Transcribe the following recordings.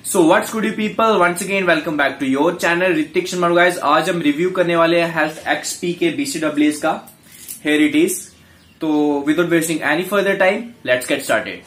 So what's good you people, once again welcome back to your channel Ritik Sharma guys. आज हम review करने वाले हैं HealthXp के BCAAs का। Here it is. तो without wasting any further time, let's get started.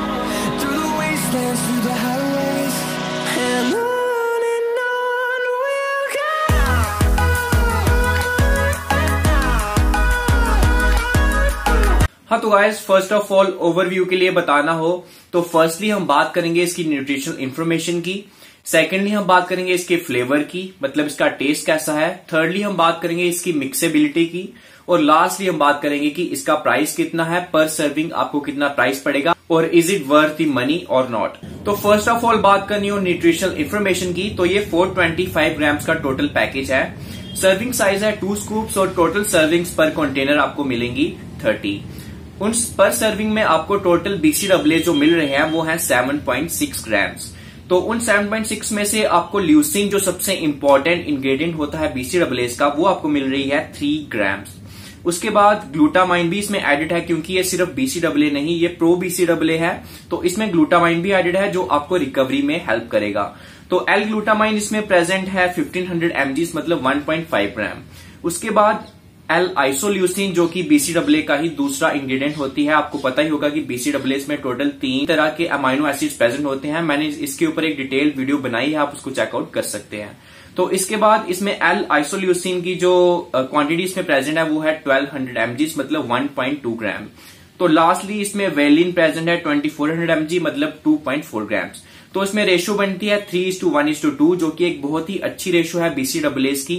हाँ तो guys, first of all overview के लिए बताना हो तो फर्स्टली हम बात करेंगे इसकी न्यूट्रिशनल इंफॉर्मेशन की। सेकेंडली हम बात करेंगे इसके फ्लेवर की, मतलब इसका टेस्ट कैसा है। थर्डली हम बात करेंगे इसकी मिक्सेबिलिटी की। और लास्टली हम बात करेंगे कि इसका प्राइस कितना है, पर सर्विंग आपको कितना प्राइस पड़ेगा और is it worth the money और नॉट। तो फर्स्ट ऑफ ऑल बात करनी हो न्यूट्रिशनल इंफॉर्मेशन की, तो ये 425 ग्राम्स का टोटल पैकेज है। सर्विंग साइज है 2 स्कूप्स और टोटल सर्विंग्स पर कंटेनर आपको मिलेंगी 30। उन पर सर्विंग में आपको टोटल BCAA जो मिल रहे हैं वो है 7.6 ग्राम्स। तो उन 7.6 में से आपको ल्यूसीन जो सबसे इंपॉर्टेंट इंग्रेडिएंट होता है BCAAs का, वो आपको मिल रही है 3 ग्राम्स। उसके बाद ग्लूटामाइन भी इसमें एडिड है, क्योंकि ये सिर्फ BCAA नहीं, ये प्रो BCAA है, तो इसमें ग्लूटामाइन भी एडिड है जो आपको रिकवरी में हेल्प करेगा। तो एल ग्लूटामाइन इसमें प्रेजेंट है 1500 mg, मतलब 1.5 ग्राम। उसके बाद एल आइसोल्यूसिन जो कि BCAA का ही दूसरा इंग्रेडिएंट होती है। आपको पता ही होगा कि BCAAs में टोटल 3 तरह के अमाइनो एसिड्स प्रेजेंट होते हैं। मैंने इसके ऊपर एक डिटेल्ड वीडियो बनाई है, आप उसको चेकआउट कर सकते हैं। तो इसके बाद इसमें एल आइसोल्यूसिन की जो क्वांटिटी इसमें प्रेजेंट है वो है 1200 mg, मतलब 1.2 ग्राम। तो लास्टली इसमें वेलिन प्रेजेंट है 2400 mg, मतलब 2.4 ग्राम्स। तो इसमें रेशो बनती है 3:1:2, जो कि एक बहुत ही अच्छी रेशो है BCAAs की।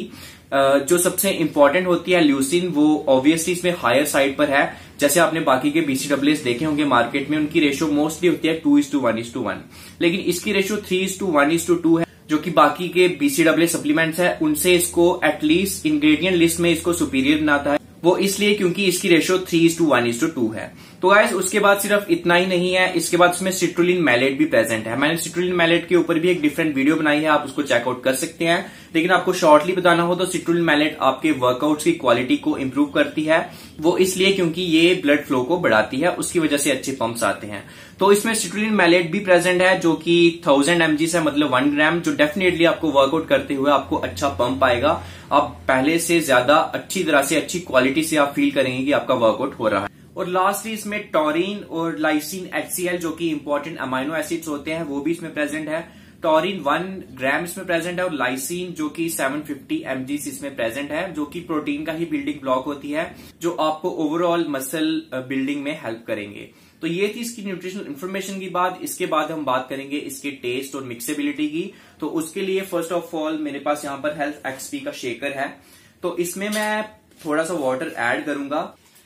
जो सबसे इंपॉर्टेंट होती है ल्यूसिन, वो ऑब्वियसली इसमें हायर साइड पर है। जैसे आपने बाकी के BCAAs देखे होंगे मार्केट में, उनकी रेशो मोस्टली होती है 2:1:1, लेकिन इसकी रेशो 3:1:2 है, जो कि बाकी के BCAA सप्लीमेंट्स है उनसे इसको एटलीस्ट इंग्रेडिएंट लिस्ट में इसको सुपीरियर बनाता है। वो इसलिए क्योंकि इसकी रेशो 3:1:2 है। तो गाइस, उसके बाद सिर्फ इतना ही नहीं है, इसके बाद इसमें सिट्रुलिन मैलेट भी प्रेजेंट है। मैंने सिट्रुलिन मैलेट के ऊपर भी एक डिफरेंट वीडियो बनाई है, आप उसको चेकआउट कर सकते हैं। लेकिन आपको शॉर्टली बताना हो तो सिट्रुलिन मैलेट आपके वर्कआउट्स की क्वालिटी को इंप्रूव करती है। वो इसलिए क्योंकि ये ब्लड फ्लो को बढ़ाती है, उसकी वजह से अच्छे पंप्स आते हैं। तो इसमें सिट्रुलिन मैलेट भी प्रेजेंट है जो कि 1000 mg है, मतलब 1 ग्राम, जो डेफिनेटली आपको वर्कआउट करते हुए आपको अच्छा पंप आएगा। आप पहले से ज्यादा अच्छी तरह से, अच्छी क्वालिटी से आप फील करेंगे कि आपका वर्कआउट हो रहा है। और लास्टली इसमें टॉरिन और लाइसिन HCl जो कि इंपॉर्टेंट अमाइनो एसिड्स होते हैं, वो भी इसमें प्रेजेंट है। टॉरिन 1 ग्राम इसमें प्रेजेंट है और लाइसिन जो कि 750 mg इसमें प्रेजेंट है, जो कि प्रोटीन का ही बिल्डिंग ब्लॉक होती है, जो आपको ओवरऑल मसल बिल्डिंग में हेल्प करेंगे। तो ये थी इसकी न्यूट्रिशनल इंफॉर्मेशन की बात। इसके बाद हम बात करेंगे इसके टेस्ट और मिक्सेबिलिटी की। तो उसके लिए फर्स्ट ऑफ ऑल मेरे पास यहाँ पर HealthXp का शेकर है, तो इसमें मैं थोड़ा सा वाटर ऐड करूंगा,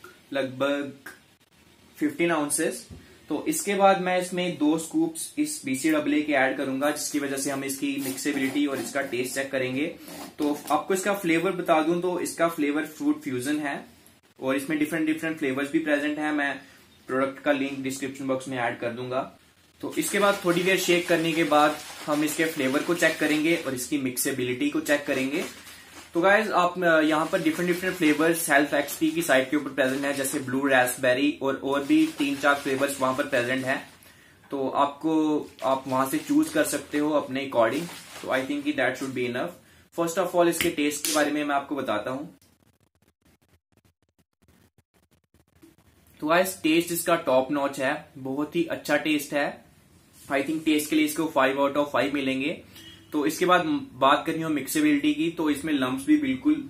लगभग 15 आउंसेस। तो इसके बाद मैं इसमें 2 स्कूप्स इस BCAA के ऐड करूंगा, जिसकी वजह से हम इसकी मिक्सेबिलिटी और इसका टेस्ट चेक करेंगे। तो आपको इसका फ्लेवर बता दूं तो इसका फ्लेवर फ्रूट फ्यूजन है और इसमें डिफरेंट फ्लेवर्स भी प्रेजेंट है। मैं प्रोडक्ट का लिंक डिस्क्रिप्शन बॉक्स में ऐड कर दूंगा। तो इसके बाद थोड़ी देर शेक करने के बाद हम इसके फ्लेवर को चेक करेंगे और इसकी मिक्सेबिलिटी को चेक करेंगे। तो गाइज, आप यहाँ पर डिफरेंट फ्लेवर्स HealthXp की साइट के ऊपर प्रेजेंट है, जैसे ब्लू रास्पबेरी और भी 3-4 फ्लेवर्स वहां पर प्रेजेंट है। तो आप वहां से चूज कर सकते हो अपने अकॉर्डिंग। तो I think that should be enough. First of all इसके टेस्ट के बारे में मैं आपको बताता हूँ। तो गाइस, टेस्ट इसका टॉप नॉच है, बहुत ही अच्छा टेस्ट है। आई थिंक टेस्ट के लिए इसको 5/5 मिलेंगे। तो इसके बाद बात करनी हो मिक्सेबिलिटी की, तो इसमें लम्प्स भी बिल्कुल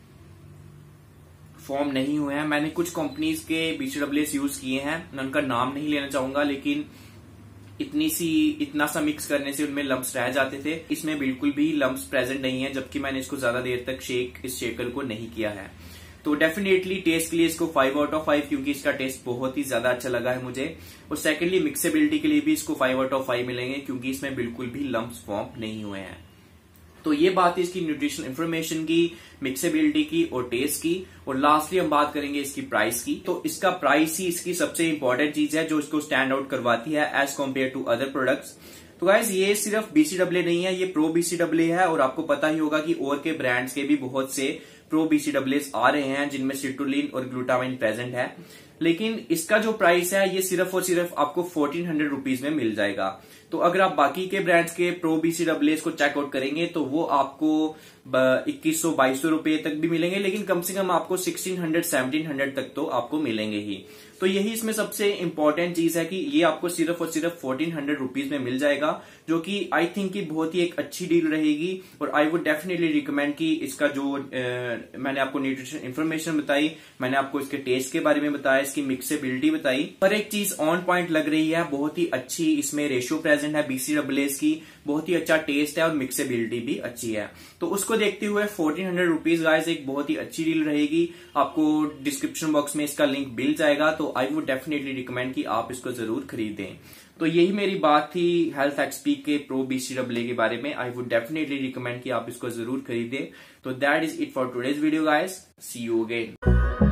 फॉर्म नहीं हुए हैं। मैंने कुछ कंपनीज के BCAAs यूज किए हैं, मैं उनका नाम नहीं लेना चाहूंगा, लेकिन इतना सा मिक्स करने से उनमें लम्प्स रह जाते थे। इसमें बिल्कुल भी लम्प्स प्रेजेंट नहीं है, जबकि मैंने इसको ज्यादा देर तक इस शेकर को नहीं किया है। तो डेफिनेटली टेस्ट के लिए इसको 5/5, क्योंकि इसका टेस्ट बहुत ही ज्यादा अच्छा लगा है मुझे। और सेकेंडली मिक्सेबिलिटी के लिए भी इसको 5/5 मिलेंगे, क्योंकि इसमें बिल्कुल भी लम्प्स फॉर्म नहीं हुए हैं। तो ये बात है इसकी न्यूट्रिशनल इंफॉर्मेशन की, मिक्सेबिलिटी की और टेस्ट की। और लास्टली हम बात करेंगे इसकी प्राइस की। तो इसका प्राइस ही इसकी सबसे इंपॉर्टेंट चीज है जो इसको स्टैंड आउट करवाती है as compared to other products. तो गाइज, ये सिर्फ BCAA नहीं है, ये प्रो BCAA है। और आपको पता ही होगा कि और के ब्रांड्स के भी बहुत से प्रो BCAAs आ रहे हैं, जिनमें सिट्रुलिन और ग्लूटामाइन प्रेजेंट है। लेकिन इसका जो प्राइस है ये सिर्फ और सिर्फ आपको 1400 रुपीज में मिल जाएगा। तो अगर आप बाकी के ब्रांड्स के प्रो BCAA को चेकआउट करेंगे तो वो आपको 2100-2200 रुपए तक भी मिलेंगे, लेकिन कम से कम आपको 1600-1700 तक तो आपको मिलेंगे ही। तो यही इसमें सबसे इंपॉर्टेंट चीज है कि ये आपको सिर्फ और सिर्फ 1400 रुपीज में मिल जाएगा, जो कि आई थिंक की बहुत ही एक अच्छी डील रहेगी। और आई वुड डेफिनेटली रिकमेंड कि इसका जो मैंने आपको न्यूट्रिशन इन्फॉर्मेशन बताई, मैंने आपको इसके टेस्ट के बारे में बताया, इसकी मिक्सेबिलिटी बताई, पर एक चीज ऑन पॉइंट लग रही है, बहुत ही अच्छी इसमें रेशियो प्रेजेंट है BCAA की, बहुत ही अच्छा टेस्ट है और मिक्सेबिलिटी भी अच्छी है। तो उसको देखते हुए 1400 रुपीज गाइस एक बहुत ही अच्छी डील रहेगी। आपको डिस्क्रिप्शन बॉक्स में इसका लिंक मिल जाएगा, तो आई वुड डेफिनेटली रिकमेंड कि आप इसको जरूर खरीदें। तो यही मेरी बात थी HealthXp के प्रो BCAA के बारे में। आई वुड डेफिनेटली रिकमेंड कि आप इसको जरूर खरीदें। तो that is it for today's video guys, see you again.